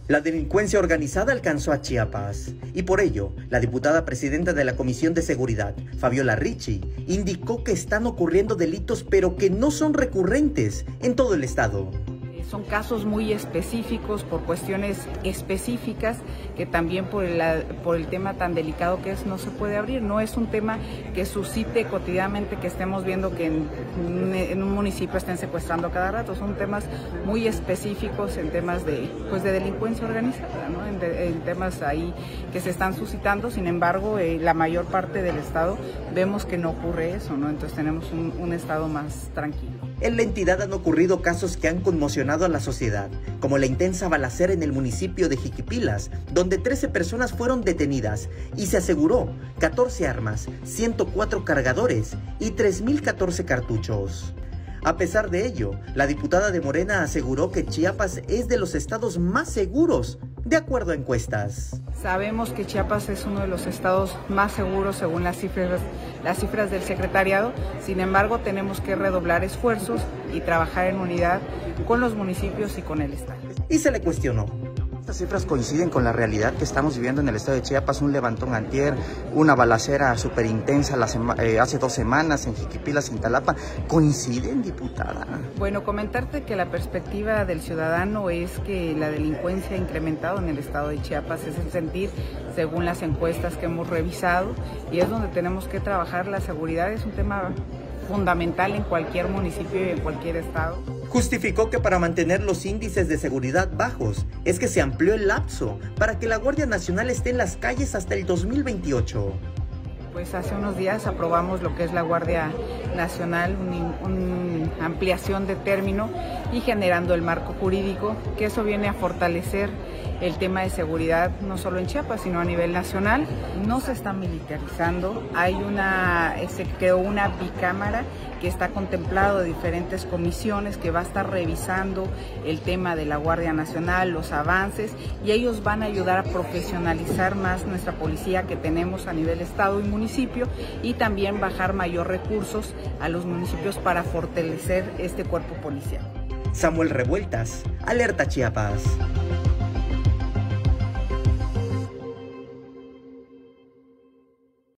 La delincuencia organizada alcanzó a Chiapas y por ello, la diputada presidenta de la Comisión de Seguridad, Fabiola Ricci, indicó que están ocurriendo delitos pero que no son recurrentes en todo el estado. Son casos muy específicos, por cuestiones específicas, que también por el tema tan delicado que es, no se puede abrir. No es un tema que suscite cotidianamente, que estemos viendo que en un municipio estén secuestrando cada rato. Son temas muy específicos en temas de delincuencia organizada, ¿no? En temas ahí que se están suscitando. Sin embargo, la mayor parte del estado vemos que no ocurre eso, ¿no? Entonces tenemos un estado más tranquilo. En la entidad han ocurrido casos que han conmocionado a la sociedad, como la intensa balacera en el municipio de Jiquipilas, donde 13 personas fueron detenidas y se aseguró 14 armas, 104 cargadores y 3.014 cartuchos. A pesar de ello, la diputada de Morena aseguró que Chiapas es de los estados más seguros, de acuerdo a encuestas. Sabemos que Chiapas es uno de los estados más seguros según las cifras del secretariado. Sin embargo, tenemos que redoblar esfuerzos y trabajar en unidad con los municipios y con el estado. Y se le cuestionó. Estas cifras coinciden con la realidad que estamos viviendo en el estado de Chiapas, un levantón antier, una balacera súper intensa hace 2 semanas en Jiquipilas, Cintalapa. ¿Coinciden, diputada? Bueno, comentarte que la perspectiva del ciudadano es que la delincuencia ha incrementado en el estado de Chiapas, es el sentir según las encuestas que hemos revisado, y es donde tenemos que trabajar. La seguridad es un tema fundamental en cualquier municipio y en cualquier estado. Justificó que para mantener los índices de seguridad bajos es que se amplió el lapso para que la Guardia Nacional esté en las calles hasta el 2028. Pues hace unos días aprobamos lo que es la Guardia Nacional, una ampliación de término y generando el marco jurídico, que eso viene a fortalecer el tema de seguridad no solo en Chiapas, sino a nivel nacional. No se está militarizando, se creó una bicámara que está contemplado de diferentes comisiones que va a estar revisando el tema de la Guardia Nacional, los avances, y ellos van a ayudar a profesionalizar más nuestra policía que tenemos a nivel estado y municipio, y también bajar mayor recursos a los municipios para fortalecer este cuerpo policial. Samuel Revueltas, Alerta Chiapas.